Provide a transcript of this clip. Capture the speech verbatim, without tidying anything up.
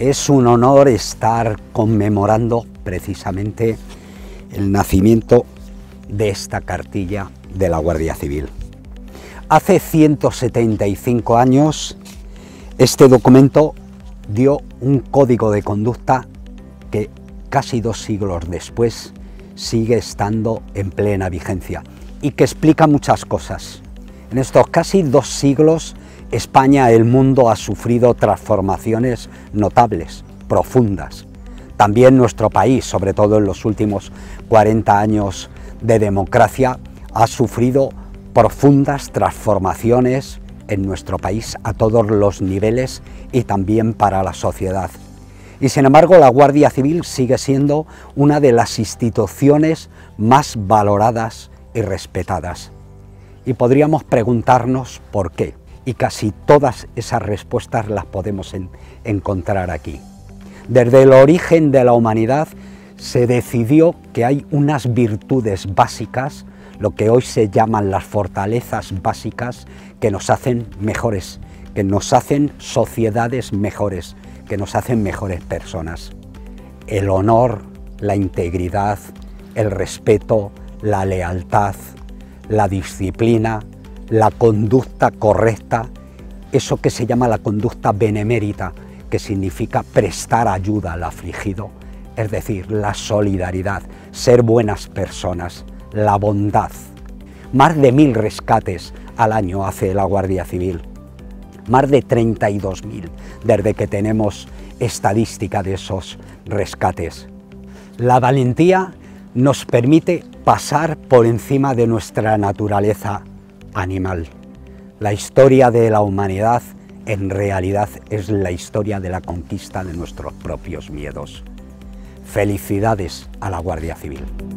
Es un honor estar conmemorando precisamente el nacimiento de esta cartilla de la Guardia Civil. Hace ciento setenta y cinco años este documento dio un código de conducta que casi dos siglos después sigue estando en plena vigencia y que explica muchas cosas. En estos casi dos siglos España, el mundo ha sufrido transformaciones notables, profundas. También nuestro país, sobre todo en los últimos cuarenta años de democracia, ha sufrido profundas transformaciones en nuestro país a todos los niveles y también para la sociedad. Y sin embargo, la Guardia Civil sigue siendo una de las instituciones más valoradas y respetadas. Y podríamos preguntarnos por qué. Y casi todas esas respuestas las podemos en, encontrar aquí. Desde el origen de la humanidad se decidió que hay unas virtudes básicas, lo que hoy se llaman las fortalezas básicas, que nos hacen mejores, que nos hacen sociedades mejores, que nos hacen mejores personas. El honor, la integridad, el respeto, la lealtad, la disciplina, la conducta correcta, eso que se llama la conducta benemérita, que significa prestar ayuda al afligido, es decir, la solidaridad, ser buenas personas, la bondad. Más de mil rescates al año hace la Guardia Civil, más de treinta y dos mil desde que tenemos estadística de esos rescates. La valentía nos permite pasar por encima de nuestra naturaleza animal. La historia de la humanidad en realidad es la historia de la conquista de nuestros propios miedos. Felicidades a la Guardia Civil.